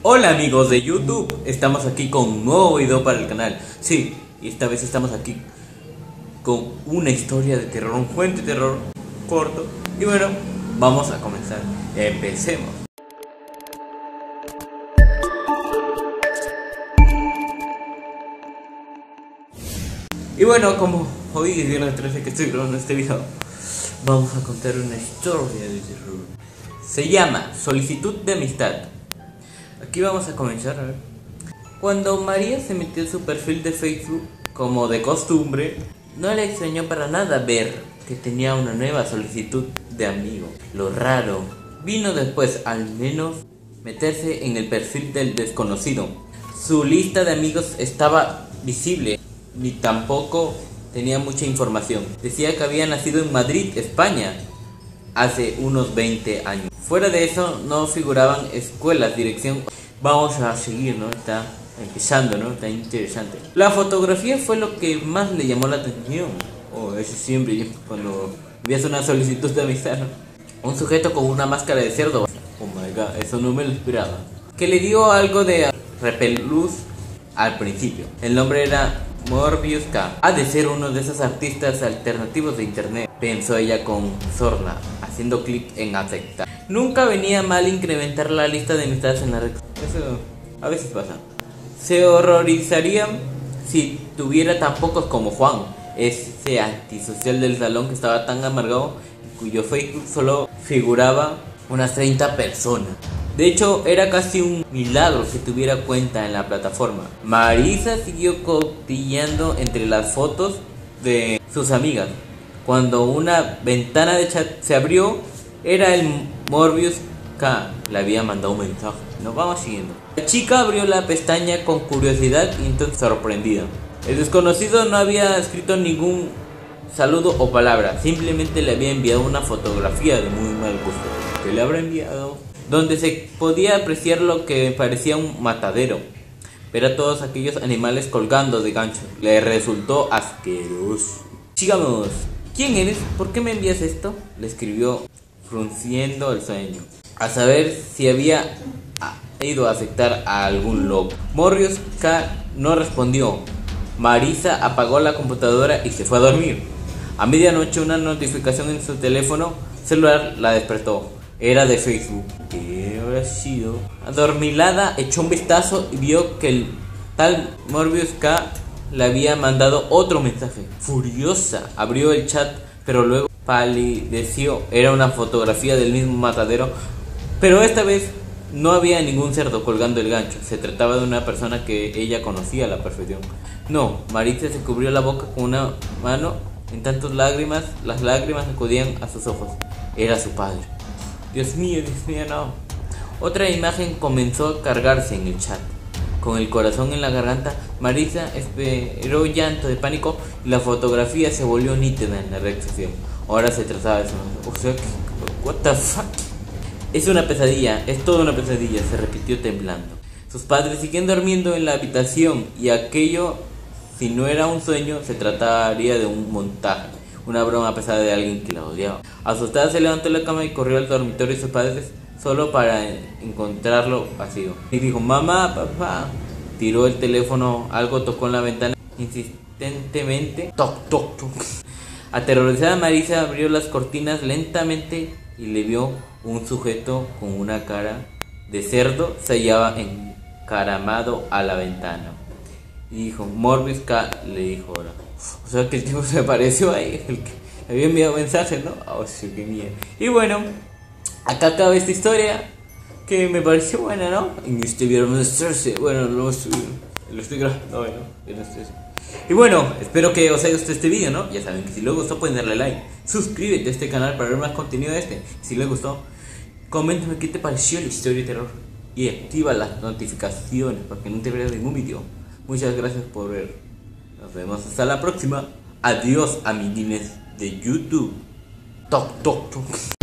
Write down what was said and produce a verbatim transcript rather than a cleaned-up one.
Hola amigos de YouTube, estamos aquí con un nuevo video para el canal. Sí, y esta vez estamos aquí con una historia de terror, un cuento de terror corto. Y bueno, vamos a comenzar. Empecemos. Y bueno, como hoy es viernes trece que estoy grabando este video, vamos a contar una historia de terror. Se llama Solicitud de Amistad. Aquí vamos a comenzar a ver. Cuando María se metió en su perfil de Facebook, como de costumbre, no le extrañó para nada ver que tenía una nueva solicitud de amigo. Lo raro vino después, al menos, meterse en el perfil del desconocido. Su lista de amigos estaba visible, ni tampoco tenía mucha información. Decía que había nacido en Madrid, España, hace unos veinte años. Fuera de eso no figuraban escuelas, dirección. Vamos a seguir, ¿no? Está empezando, ¿no? Está interesante. La fotografía fue lo que más le llamó la atención. Oh, eso siempre, yo, cuando veías una solicitud de amistad, ¿no? Un sujeto con una máscara de cerdo. Oh my god, eso no me lo esperaba. Que le dio algo de repelús al principio. El nombre era Morbius K. Ha de ser uno de esos artistas alternativos de internet, pensó ella con sorna, haciendo clic en aceptar. Nunca venía mal incrementar la lista de amistades en la red. Eso a veces pasa. Se horrorizarían si tuviera tan pocos como Juan, ese antisocial del salón que estaba tan amargado, cuyo Facebook solo figuraba unas treinta personas. De hecho, era casi un milagro que tuviera cuenta en la plataforma. Marisa siguió cotilleando entre las fotos de sus amigas. Cuando una ventana de chat se abrió, era el Morbius K. Le había mandado un mensaje. Nos vamos siguiendo. La chica abrió la pestaña con curiosidad y entonces sorprendida. El desconocido no había escrito ningún saludo o palabra. Simplemente le había enviado una fotografía de muy mal gusto. ¿Qué le habrá enviado? Donde se podía apreciar lo que parecía un matadero. Ver a todos aquellos animales colgando de ganchos. Le resultó asqueroso. Sigamos. ¿Quién eres? ¿Por qué me envías esto? Le escribió, frunciendo el ceño, a saber si había ido a afectar a algún loco. Morbius K no respondió. Marisa apagó la computadora y se fue a dormir. A medianoche una notificación en su teléfono celular la despertó. Era de Facebook. ¿Qué habrá sido? Adormilada echó un vistazo y vio que el tal Morbius K le había mandado otro mensaje. Furiosa abrió el chat, pero luego palideció. Era una fotografía del mismo matadero, pero esta vez no había ningún cerdo colgando el gancho. Se trataba de una persona que ella conocía a la perfección. No, Marisa se cubrió la boca con una mano. En tantas lágrimas, las lágrimas acudían a sus ojos. Era su padre. Dios mío, Dios mío, no. Otra imagen comenzó a cargarse en el chat. Con el corazón en la garganta, Marisa esperó llanto de pánico y la fotografía se volvió nítida en la red social. Ahora se trataba de eso. O sea, que, what the fuck. Es una pesadilla, es toda una pesadilla, se repitió temblando. Sus padres siguen durmiendo en la habitación y aquello, si no era un sueño, se trataría de un montaje, una broma pesada de alguien que la odiaba. Asustada se levantó de la cama y corrió al dormitorio de sus padres solo para encontrarlo vacío. Y dijo, mamá, papá. Tiró el teléfono, algo tocó en la ventana insistentemente. Toc, toc, toc. Aterrorizada, Marisa abrió las cortinas lentamente y le vio un sujeto con una cara de cerdo se hallaba encaramado a la ventana. Y dijo, Morbius K, le dijo ahora. O sea que el tipo se apareció ahí, el que había enviado mensajes, ¿no? Oh, sí, qué miedo. Y bueno, acá acaba esta historia que me pareció buena, ¿no? En este viernes trece, bueno, lo estoy, lo estoy grabando hoy, ¿no? Viernes trece. Y bueno, espero que os haya gustado este vídeo, ¿no? Ya saben que si les gustó pueden darle like, suscríbete a este canal para ver más contenido de este. Si les gustó, coméntame qué te pareció la historia de terror y activa las notificaciones para que no te pierdas ningún vídeo. Muchas gracias por ver. Nos vemos hasta la próxima. Adiós, amiguines de YouTube. Toc, toc, toc.